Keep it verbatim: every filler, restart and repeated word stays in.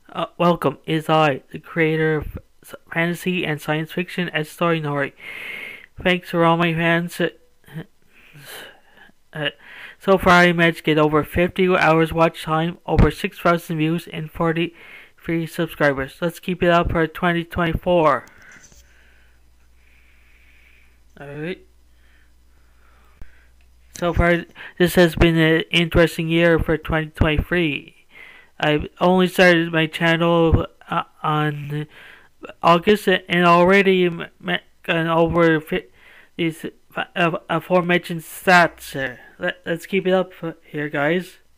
Uh, welcome, is I, the creator of Fantasy and Science Fiction Storynory. Thanks for all my fans. Uh, uh, so far, I managed to get over fifty hours watch time, over six thousand views, and forty-three subscribers. Let's keep it up for twenty twenty-four. Alright. So far, this has been an interesting year for twenty twenty-three. I only started my channel uh, on August and already met over these aforementioned stats. Let, let's keep it up here, guys.